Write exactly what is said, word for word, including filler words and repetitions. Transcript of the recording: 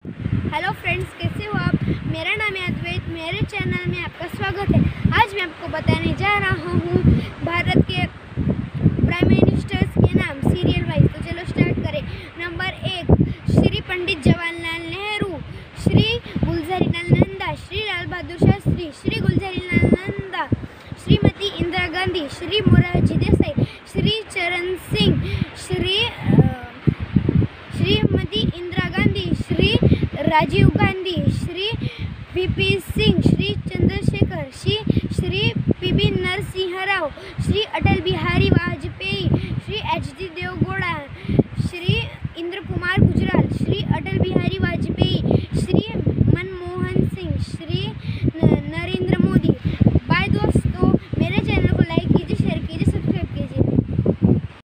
Hello friends, कैसे हो आप। मेरा नाम है अद्वैत। मेरे चैनल में आपका स्वागत है। आज मैं आपको बताने जा रहा हूँ भारत के प्राइम मिनिस्टर्स के नाम सीरियल वाइज। तो चलो स्टार्ट करें। नंबर एक, Shri Pandit Jawaharlal Nehru, Shri Gulzarilal Nanda, Shri Lal Bahadur Shastri, Shri Gulzarilal Nanda, Shrimati Indira Gandhi, Shri Morarji Desai, Shri Charan Singh, Shri Shrimati Indira Gandhi, Shri Rajiv Gandhi, Shri VP Singh, Shri Chandrashekhar, Shri Shri PV Narasimha Rao, Shri Atal Bihari Vajpayee, Shri H D Deve Gowda, Shri Inder Kumar Gujral, Shri Atal Bihari Vajpayee,